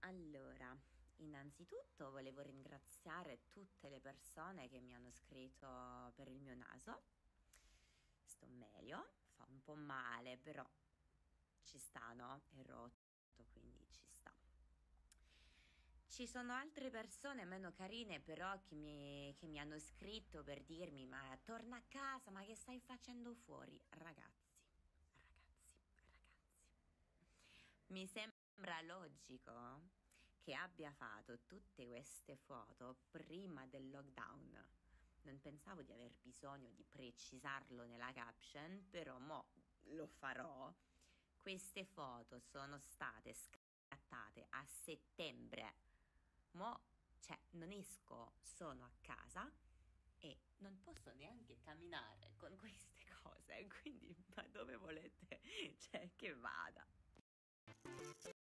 Allora, innanzitutto volevo ringraziare tutte le persone che mi hanno scritto per il mio naso. Sto meglio, fa un po' male, però ci sta, no? È rotto, quindi ci sta. Ci sono altre persone meno carine però che mi hanno scritto per dirmi: ma torna a casa, ma che stai facendo fuori? Ragazzi, mi sembra logico che abbia fatto tutte queste foto prima del lockdown. Non pensavo di aver bisogno di precisarlo nella caption, però mo lo farò. Queste foto sono state scattate a settembre. Mo, cioè, non esco, sono a casa e non posso neanche camminare con queste cose, quindi ma dove volete, cioè, che vada?